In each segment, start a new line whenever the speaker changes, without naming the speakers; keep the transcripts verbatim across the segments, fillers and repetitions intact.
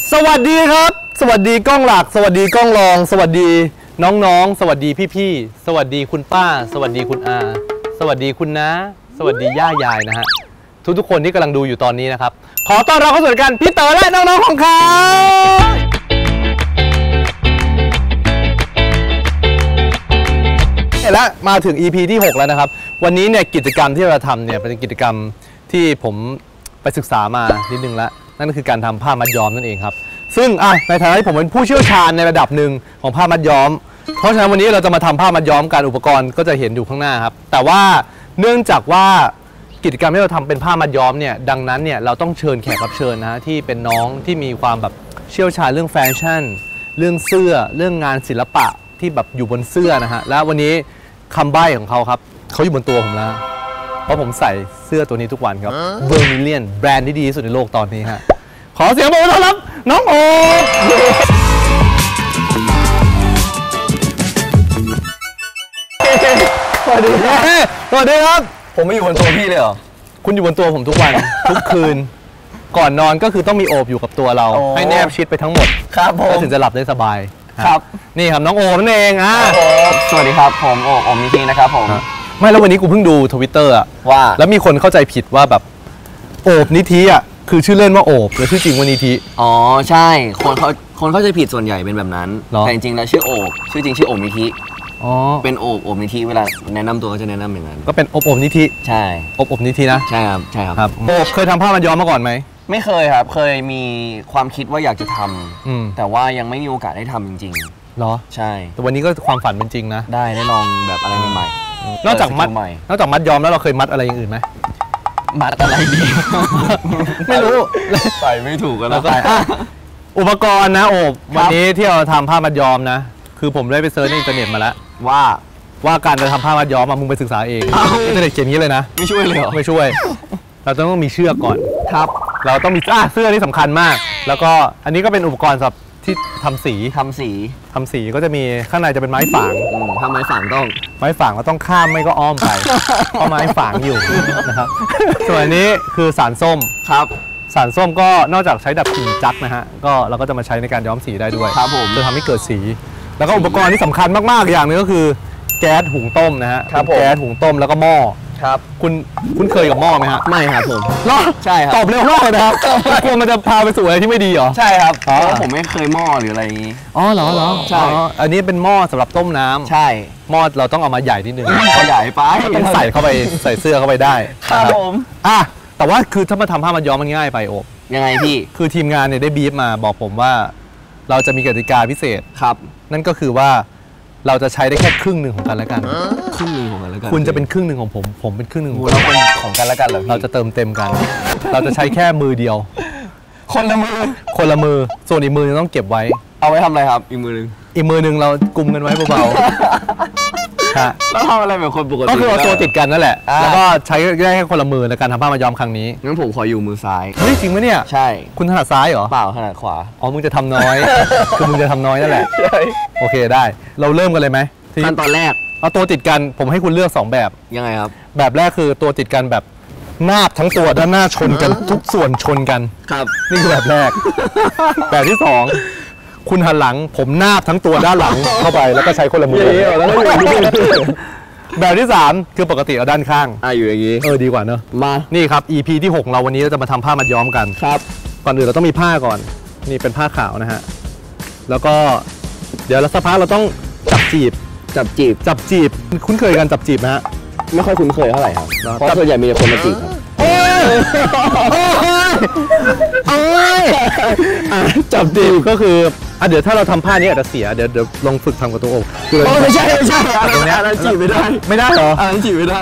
สวัสดีครับสวัสดีกล้องหลักสวัสดีกล้องรองสวัสดีน้องๆสวัสดีพี่ๆสวัสดีคุณป้าสวัสดีคุณอาสวัสดีคุณน้าสวัสดีย่ายายนะฮะทุกๆคนที่กำลังดูอยู่ตอนนี้นะครับขอต้อนรับเข้าสู่รายการพี่เต๋อและน้องๆของเขาและมาถึง อี พี ที่ หกแล้วนะครับวันนี้เนี่ยกิจกรรมที่เราทำเนี่ยเป็นกิจกรรมที่ผมไปศึกษามานิดนึงแล้วนั่นก็คือการทำผ้ามัดย้อมนั่นเองครับซึ่งอ่ะในฐานะที่ผมเป็นผู้เชี่ยวชาญในระดับหนึ่งของผ้ามัดย้อมเพราะฉะนั้นวันนี้เราจะมาทำผ้ามัดย้อมการอุปกรณ์ก็จะเห็นอยู่ข้างหน้าครับแต่ว่าเนื่องจากว่ากิจกรรมที่เราทำเป็นผ้ามัดย้อมเนี่ยดังนั้นเนี่ยเราต้องเชิญแขกรับเชิญนะฮะที่เป็นน้องที่มีความแบบเชี่ยวชาญเรื่องแฟชั่นเรื่องเสื้อเรื่องงานศิลปะที่แบบอยู่บนเสื้อนะฮะและวันนี้คำใบ้ของเขาครับเขาอยู่บนตัวผมแล้วเพราะผมใส่เสื้อตัวนี้ทุกวันครับ Vermilion แบรนด์ที่ดีที่สุดในโลกตอนนี้ฮะขอเสียงปรบมือต้อนรับน้องโอ๊คสวัสดีครับสวัสดีครับ
ผมไม่อยู่บนตัวพี่เลยเหรอ
คุณอยู่บนตัวผมทุกวัน ทุกคืนก่อนนอนก็คือต้องมีโอบอยู่กับตัวเราให้แนบชิดไปทั้งหมด
ครับผม
ถึงจะหลับได้สบาย
ครับ
นี่ครับน้องโอ๊คนั่นเองอ่ะ
สวัสดีครับผมโอ๊คโอมนิธินะครับผม
ไม่แล้ววันนี้กูเพิ่งดู ทวิตเตอร์ อะ
ว่า
แล้วมีคนเข้าใจผิดว่าแบบโอบนิธิอ่ะคือชื่อเล่นว่าโอบหรือชื่อจริงว่านิธิ
อ๋อใช่คนเขาคนเข้าใจผิดส่วนใหญ่เป็นแบบนั้นแต่จริงๆแล้วชื่อโอบชื่อจริงชื่อโอมนิธิ
อ๋อ
เป็นโอบโอมนิธิเวลาแนะนำตัวก็จะแนะนำอย่างนั้น
ก็เป็นโอบโอบนิธิ
ใช่
โอบโอบนิธินะ
ใช่ครับใช่ครับ
ครับโอบเคยทำผ้ามัดย้อมมาก่อนไหม
ไม่เคยครับเคยมีความคิดว่าอยากจะทำแต่ว่ายังไม่มีโอกาสได้ทำจริง
ๆหรอ
ใช่
แต่วันนี้ก็ความฝันเป็นจริงนะ
ได้ได้ลองแบบอะไรใหม่
ๆนอกจากมัดนอกจากมัดย้อมแล้วเราเคยมัดอะไรอย่างอื่นไหม
มัดอะไรดี
ไม่รู้
ใส่ไม่ถูกกันแล้ว
อุปกรณ์นะโอบวันนี้ที่เราทำผ้ามัดย้อมนะคือผมได้ไปเซิร์ชในอินเทอร์เน็ตมาแล้ว
ว่า
ว่าการจะทำผ้ามัดย้อมมึงไปศึกษาเองอินเทอร์เน็ตเขียนนี้เลยนะ
ไม่ช่วยเลยเหรอ
ไม่ช่วยเราต้องมีเชือกก่อน
ครับ
เราต้องมีเสื้อที่สำคัญมากแล้วก็อันนี้ก็เป็นอุปกรณ์สำหรับที่ทำสี
ทำสี
ทำสีก็จะมีข้างในจะเป็นไม้ฝาง
ถ้าไม้ฝางต้อง
ไม้ฝางเราต้องข้ามไม่ก็อ้อมไปเพราะไม้ฝางอยู่นะครับส่วนอันนี้คือสารส้ม
ครับ
สารส้มก็นอกจากใช้ดับกลิ่นจักนะฮะก็เราก็จะมาใช้ในการย้อมสีได้ด้วย
ครับผม
จะทำให้เกิดสีแล้วก็อุปกรณ์ที่สำคัญมากๆอย่างนึงก็คือแก๊สหุงต้มนะฮะแก๊สหุงต้มแล้วก็หม้อ
ครับ
คุณคุณเคยกับหม้อไหมฮะ
ไม่ครับผม
หรอ
ใช่ครับ
ตอบเร็วมากเลยนะครับกลัวมันจะพาไปสู่อะไรที่ไม่ดีเหรอ
ใช่ครับเพราะผมไม่เคยหม้อหรืออะไรอย่างนี้
อ๋อเหรอเหรอ
ใช่
อันนี้เป็นหม้อสำหรับต้มน้ำ
ใช่
หม้อเราต้องเอามาใหญ่นิดนึง
ก็ใหญ่ไป
ต้องใส่เข้าไปใส่เสื้อเข้าไปได้
ครับผม
อ่ะแต่ว่าคือถ้ามาทำผ้ามัดย้อมมันง่ายไปโอบ
ยังไงพี่
คือทีมงานเนี่ยได้บีฟมาบอกผมว่าเราจะมีกติกาพิเศษ
ครับ
นั่นก็คือว่าเราจะใช้ได้แค่ครึ่งหนึ่งของกันและกัน
ครึ่งหนึ่งของกันและกัน
คุณจะเป็นครึ่งหนึ่งของผมผมเป็นครึ่งหนึ่งของ
เราเป็นของกันและกันเหรอ
เราจะเติมเต็มกันเราจะใช้แค่มือเดียว
คนละมือ
คนละมือส่วนอีกมือต้องเก็บไว้
เอาไว้ทำอะไรครับอีกมือหนึ่ง
อีกมือหนึ่งเรากุมกันไว้เบาๆฮะ
แล้วทำอะไรแบบคนปกติ
ก็คือเอาตัวติดกันนั่นแหละแล้วก็ใช้ได้แค่คนละมือในการทำผ้ามัดย้อมครั้งนี้
งั้นผมขออยู่มือซ้าย
เฮ้ยจริงไหมเนี่ย
ใช่
คุณถนัดซ้ายเหรอ
เปล่าถนัดขวา
อ๋อมึงจะทำน้อยคือมึงจะทำน้อยนั่นแหละโอเคได้เราเริ่มกันเลยไหม
ขั้นตอนแรก
เอาตัวติดกันผมให้คุณเลือกสองแบบ
ยังไงครับ
แบบแรกคือตัวติดกันแบบนาบทั้งตัวด้านหน้าชนกันทุกส่วนชนกัน
ครับ
นี่คือแบบแรกแบบที่สองคุณหันหลังผมนาบทั้งตัวด้านหลังเข้าไปแล้วก็ใช้คนละมือแบบที่สามคือปกติเอาด้านข้าง
อ่ะอยู่อย่างนี้
เออดีกว่าเนอะ
มา
นี่ครับ อี พี ที่หกเราวันนี้เราจะมาทำผ้ามัดย้อมกัน
ครับ
ก่อนอื่นเราต้องมีผ้าก่อนนี่เป็นผ้าขาวนะฮะแล้วก็เดี๋ยวสักพักเราต้องจับจีบ
จับจีบ
จับจีบคุ้นเคยกันจับจีบไหมฮะ
ไม่ค่อยคุ้นเคยเท่าไหร่ครับเพราะส่วนใหญ่มีคนมาจีบครับ
จับจีบก็คืออ่ะเดี๋ยวถ้าเราทำผ้านี้อาจจะเสียเดี๋ยวเดี๋ยวลองฝึกทำกับตัวอก
คือไม่ใช่ไม่ใช่ตรงนี้อันนั้นจีบไม่ได้
ไม่ได้เหรอ
อันนั้นจีบไม่ได้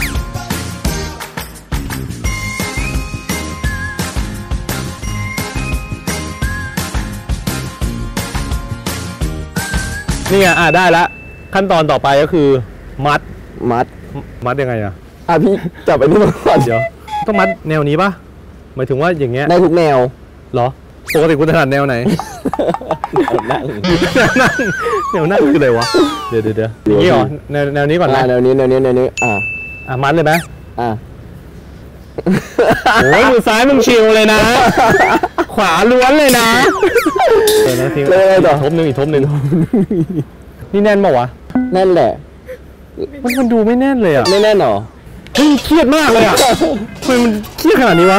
นี่ไงอ่ะได้แล้วขั้นตอนต่อไปก็คือมัด
มัด
มัดยังไงอ่ะ
อ่ะพี่จับไปนี่มาก่อน
เดี๋ยวต้องมัดแนวนี้ป่ะหมายถึงว่าอย่างเงี้ย
ได้ทุกแนว
เหรอปกติคุณถนัดแนวไหน
นั่ง
แนวนั่งคืออะไรวะเดี๋ยวเดี๋ยวอย่างนี้เหรอแนวแนวนี้ก่อนนะ
แนวนี้แนวนี้แนวนี้อ่ะ
อ่ะมัดเลยไหม
อ่ะ
โอ้ยมือซ้ายมึงชิวเลยนะขวาล้วนเลยนะเออนะทีเลยต่อทบหนึ่งอีกทบหนึ่งนี่แน่นป่าวะ
แน่นแหละ
มันมันดูไม่แน่นเลยอ่ะ
ไม่แน่นหรอ
เฮ้ยเครียดมากเลยอ่ะทำไมมันเครียดขนาดนี้วะ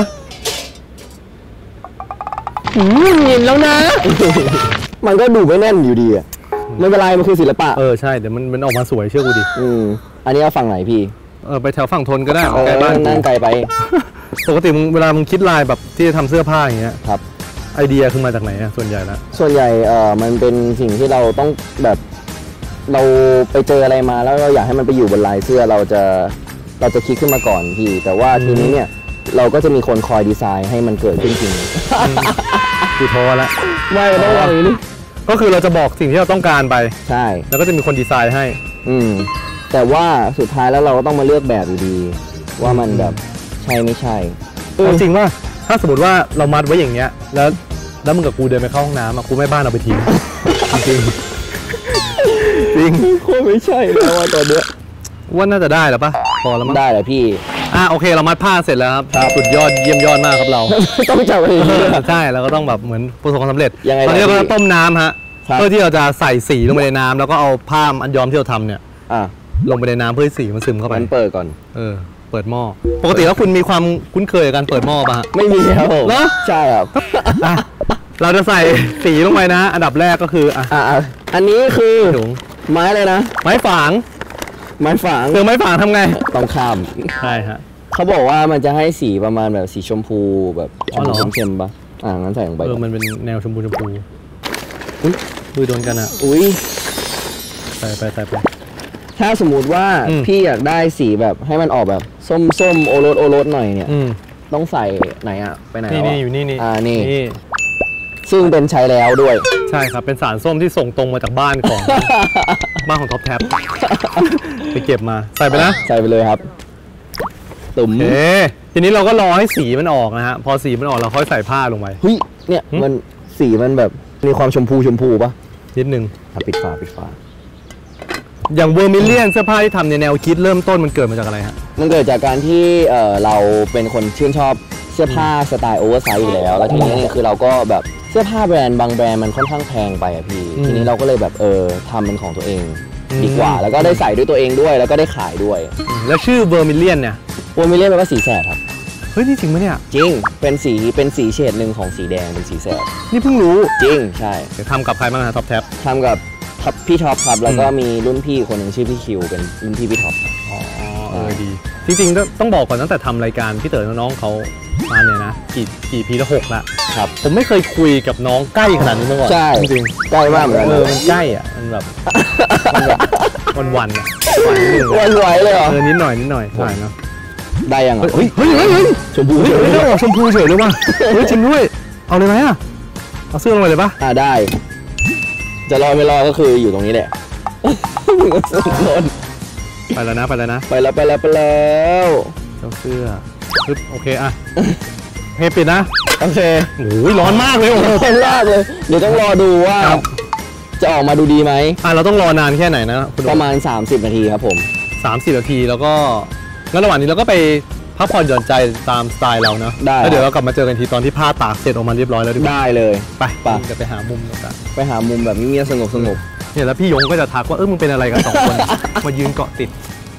อืมเห็นแล้วนะมันก็ดูไม่แน่นอยู่ดีอ่ะไม่เป็นไรมันคือศิลปะ
เออใช่เดี๋ยวมันมันออกมาสวยเชื่อกูดิ
อืมอันนี้เอาฝั่งไหนพี่
เออไปแถวฝั่งทนก็ได้ใกล้บ้าน
นั่งไกลไป
ปกติมึงเวลามึงคิดลายแบบที่จะทำเสื้อผ้าอย่างเงี้ย
ครับ
ไอเดียคือมาจากไหนอ่ะส่วนใหญ่ละ
ส่วนใหญ่เออมันเป็นสิ่งที่เราต้องแบบเราไปเจออะไรมาแล้วเราอยากให้มันไปอยู่บนลายเสื้อเราจะเราจะคิดขึ้นมาก่อนพี่แต่ว่าทีนี้เนี่ยเราก็จะมีคนคอยดีไซน์ให้มันเกิดขึ้นจริง
กูท้อละ
ไม่ต้องวางอย่างนี้
ก็คือเราจะบอกสิ่งที่เราต้องการไป
ใช่
แล้วก็จะมีคนดีไซน์ให้
อืมแต่ว่าสุดท้ายแล้วเราก็ต้องมาเลือกแบบอยู่ดีว่ามันแบบใช่ไม่ใช่
จริงว่าถ้าสมมติว่าเรามัดไว้อย่างเงี้ยแล้วแล้วมึงกับกูเดินไปเข้าห้องน้ำกูแม่บ้านเอาไปทิ้งจริงจริง
โคตรไม่ใช่แล้วว่าตอนเนี้ย
ว่าน่าจะได้แล้วปะพอแล้วมั้ง
ได้แหละพี่
อ่ะโอเคเรามัดผ้าเสร็จแล้วครับสุดยอดเยี่ยมยอดมากครับเรา
ต้องจับอะไร
ใช่เราก็ต้องแบบเหมือนประสบความสำเร็จตอนนี้เราก็ต้มน้ำฮะเพื่อที่เราจะใส่สีลงไปในน้ำแล้วก็เอาผ้าอันย้อมที่เราทำเนี่ยลงไปในน้ำเพื่อให้สีมันซึมเข้าไป
มันเปิดก่อน
เออเปิดหม้อปกติแล้วคุณมีความคุ้นเคยกับการเปิดหม้อป่ะฮะ
ไม่มีครับผม
เนาะ
ใช่ครับ
เราจะใส่สีลงไปนะอันดับแรกก็คืออ่ะ
อันนี้คือไม้เลยนะ
ไม้ฝาง
ไม้ฝาง
เจอไม้ฝางทำไง
ต้องข้าม
ใช่ฮะ
เขาบอกว่ามันจะให้สีประมาณแบบสีชมพูแบบชมพูเข้มๆป่ะอ่างั้นใส่ลงไป
เออมันเป็นแนวชมพูชมพูอุ้ยมือโดนกันอ่ะ
อุ้ย
ใส่ไปใส่ไป
ถ้าสมมุติว่าพี่อยากได้สีแบบให้มันออกแบบส้มส้มโอรสโอรสหน่อยเนี่ยต้องใส่ไหนอ่ะไปไหน
นี่นี่อยู่นี่นี่
อ่านี่ซึ่งเป็นใช้แล้วด้วย
ใช่ครับเป็นสารส้มที่ส่งตรงมาจากบ้านของบ้านของท็อปแท็บไปเก็บมาใส่ไปนะ
ใส่ไปเลยครับตุ่ม
เอ๊ทีนี้เราก็รอให้สีมันออกนะฮะพอสีมันออกเราค่อยใส่ผ้าลงไป
เฮ้ยเนี่ยมันสีมันแบบมีความชมพูชมพูป่ะ
นิดนึง
ปิดฝาปิดฝา
อย่างเวอร์มิเลียนเสื้อผ้าที่ทำในแนวคิดเริ่มต้นมันเกิดมาจากอะไรฮะ
มันเกิดจากการที่เออเราเป็นคนชื่นชอบเสื้อผ้าสไตล์โอเวอร์ไซส์อยู่แล้วแล้วทีนี้คือเราก็แบบเสื้อผ้าแบรนด์บางแบรนด์มันค่อนข้างแพงไปอะพี่ทีนี้เราก็เลยแบบเออทำเป็นของตัวเองดีกว่าแล้วก็ได้ใส่ด้วยตัวเองด้วยแล้วก็ได้ขายด้วย
แล้วชื่อเวอร์มิเลียนเนี่ย
เวอร์มิเลียนแปลว่าสีแสดครับ
เฮ้ยนี่จริงไหมเนี่ย
จริงเป็นสีเป็นสีเฉดหนึ่งของสีแดงเป็นสีแสด
นี่เพิ่งรู้
จริงใช่
ทำกับใครบ้างฮะท็อปแท็บ
ทำกับพี่ท็อปครับแล้วก็มีรุ่นพี่คนหนึ่งชื่อพี่คิวเป็นรุ่นพี่พี่ท็อป
อ๋อเออดีจริงๆต้องบอกก่อนตั้งแต่ทำรายการพี่เต๋อน้องเขามาเนี่ยนะกี่กี่ปีละหกละ
ครับ
ผมไม่เคยคุยกับน้องใกล้ขนาดนี้มาก่อน
ใช่จริงใกล้มากเหมือนกัน
เออมันใกล้อ่ะมันแบบวันวันอ่ะวันนิดนึง
วันไหวเลยเหรอ
เออนิดหน่อยนิดหน่อยใช่เนาะ
ได้ยัง
เฮ้ยเฮ้ยเฮ้ยชมพูเฉยเลยชมพูเฉยเลยว่ะเฮ้ยจริงด้วยเอาเลยไหมอ่ะเอาเสื้อลงไปเลยป่ะ
อ่าได้จะรอไม่รอก็คืออยู่ตรงนี้แหละ
ไปแล้วนะไปแล้วนะ
ไปแล้วไปแล้วไปแล้ว
เจ้าเสื้อปึ๊บโอเคอ่ะเฮ้ปิดนะ
โอเค
โอ้ยร้อนมากเลย
ร้อนมากเลยเดี๋ยวต้องรอดูว่าจะออกมาดูดีไหม
อ่ะเราต้องรอนานแค่ไหนนะ
ประมาณสามสิบนาทีครับผม
สามสิบนาทีแล้วก็งั้นระหว่างนี้เราก็ไปพักผ่อนหย่อนใจตามสไตล์เราเนาะ
ได้
แล้วเดี๋ยวเรากลับมาเจอกันทีตอนที่ผ้าตากเสร็จออกมาเรียบร้อยแล้ว
ได้เลย
ไปไปจะไปหามุมกัน
ไปหามุมแบบเงียบๆสงบสงบ
เนี่ยแล้วพี่ยงก็จะทักว่าเออมึงเป็นอะไรกันสองคนมายืนเกาะติด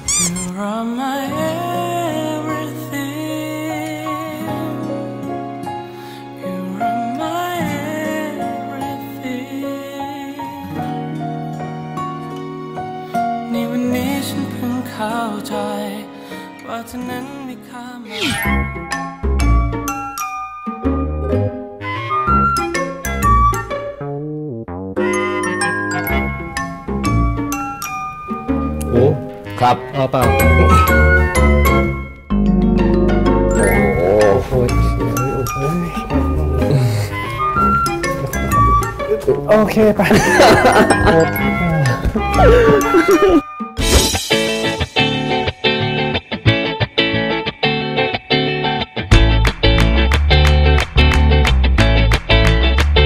ในวันนี้ฉันเพิ่งเข้าใจว่าเธอนั้นมีค่ามาก
โอ้
ครับ
เอาเปล่าโอ้โหโอเคไป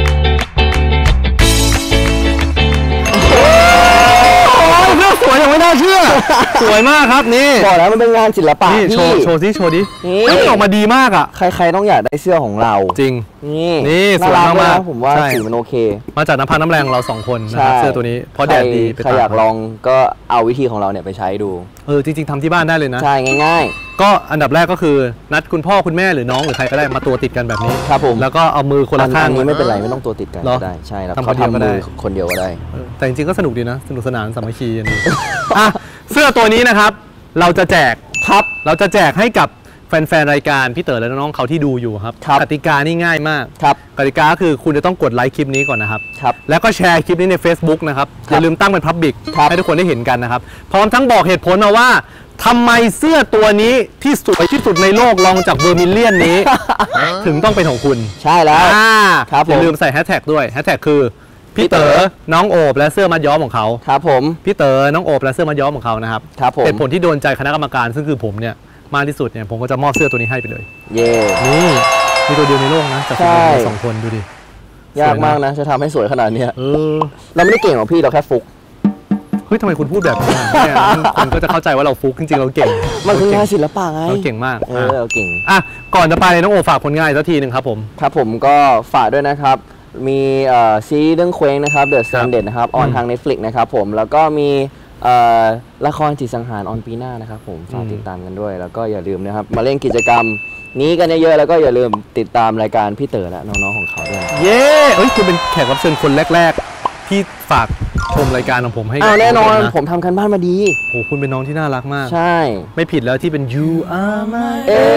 สวยยังไม่ได้เชื่อ สวยมากครับนี่
บอกแล้วมันเป็นงานศิลปะ
นี่
พี่
โชว์โชว์สิโชว์ดิ
นี่
แล้วมันออกมาดีมากอ่ะ
ใครๆต้องอยากได้เสื้อของเรา
จริง
นี่
นี่ส
น่า
วย
รัก
มากๆ
นะผมว่า
ใช่
สีมันโอเค
มาจากน้ำพักน้ำแรงของเราสองคนนะครับเสื้อตัวนี้เพราะแดดดีไป
ใคร
ตาก
อยากลองก็เอาวิธีของเราเนี่ยไปใช้ดู
เออจริงๆทำที่บ้านได้เลยนะ
ใช่ง่าย
ก็อันดับแรกก็คือนัดคุณพ่อคุณแม่หรือน้องหรือใครก็ได้มาตัวติดกันแบบนี้
ๆครับผม
แล้วก็เอามือคนละข้าง
อันนี้ไม่เป็นไรไม่ต้องตัวติดกัน
เหรอ
ก็ได้ใช่แล้ว
ทำ
เขา
คนเดียวก็
ทำ
ได้
มือคนเดียวก็ได้
เออแต่จริงๆก็สนุกดีนะสนุกสนานสามัคคีอันนี้ อ่ะเสื้อตัวนี้นะครับ เราจะแจก
ครับ
เราจะแจกให้กับแฟนๆรายการพี่เต๋อและน้องๆเขาที่ดูอยู่ครับ
ครับ
กติกานี่ง่ายมาก
ครับ
กติกาก็คือคุณจะต้องกดไลค์คลิปนี้ก่อนนะครับ
ครับ
แล้วก็แชร์คลิปนี้ใน Facebook นะครับ อย่าลืมตั้งเป็น Public
ครับ
ให้ทุกคนได้เห็นกันนะครับ พร้อมทั้งบอกเหตุผลมาว่าทำไมเสื้อตัวนี้ที่สวยที่สุดในโลกรองจากเวอร์มิลเลียนนี้ ถึงต้องเป็นของคุณ
ใช่แล้ว
อ่า
ครับผม
อย่าลืมใส่แฮชแท็กด้วยแฮชแท็กคือพี่เต๋อน้องโอบและเสื้อมัดย้อมของเขา
ครับผม
พี่เต๋อน้องโอบและเสื้อมัดย้อมของเขานะครับ
ครับผม
เหตุผลที่โดนใจคณะกรรมการซึ่งคือผมเนี่ยมากที่สุดเนี่ยผมก็จะมอบเสื้อตัวนี้ให้ไปเลย
เย่
นี่มีตัวเดียวในโลกนะจาก
ใช่
สองคนดูดิ
ยากมากนะจะทำให้สวยขนาดเนี้ย
เออ
เราไม่ได้เก่งหรอกพี่เราแค่ฟุก
เฮ้ยทำไมคุณพูดแบบนี้อ่ะเนี่ยคนก็จะเข้าใจว่าเราฟุกจริงๆเราเก่ง
มันคืองานศิลปะไง
เราเก่งมาก
เออเราเก่ง
อ่ะก่อนจะไปน้องโอฝากผลงานอีกสักทีหนึ่งครับผม
ครับผมก็ฝากด้วยนะครับ มีเอ่อซีรีส์เรื่องเคว้งนะครับ The Stranded นะครับออน
อืม
ทาง Netflix นะครับผมแล้วก็มีเอ่อละครจิตสังหารออนปีหน้านะครับผมฝาก
อืม
ติดตามกันด้วย แล้วก็อย่าลืมนะครับ มาเล่นกิจกรรมนี้กันเยอะๆแล้วก็อย่าลืมติดตามรายการพี่เต๋อและน้องๆของเขาด้วยนะครับ
เย้เอ้ยคุณเป็นแขกรับเชิญคนแรกๆ ที่ฝากชมรายการของผมให้กับ
อ้าวแน่นอน
ทุกค
ผมทำกันบ้านมาดี
โอ้โหคุณเป็นน้องที่น่ารักมาก
ใช่
ไม่ผิดแล้วที่เป็น you are my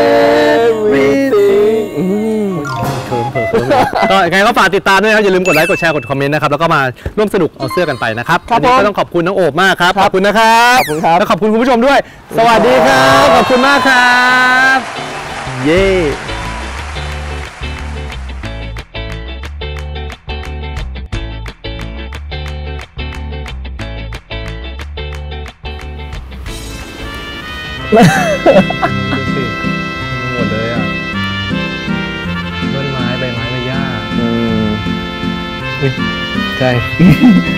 everything อืม
เคิร์มเผลอเคิร์มเลยก็ยังไงก็ฝากติดตามด้วยนะครับอย่าลืมกดไลค์กดแชร์กดคอมเมนต์นะครับแล้วก็มาร่วมสนุกเอาเสื้อกันไปนะครับ
ครับ
วันนี้
ผม
ก็ต้องขอบคุณน้องโอบมากครับ
ครับ
ขอบคุณนะครับ
ขอบคุณครับ
แล้วขอบคุณคุณผู้ชมด้วย สวัสดีครับขอบคุณมากครับเย้หมดเลยอ่ะต้นไม้ใบไม้ใบหญ้า
อืม
ใช่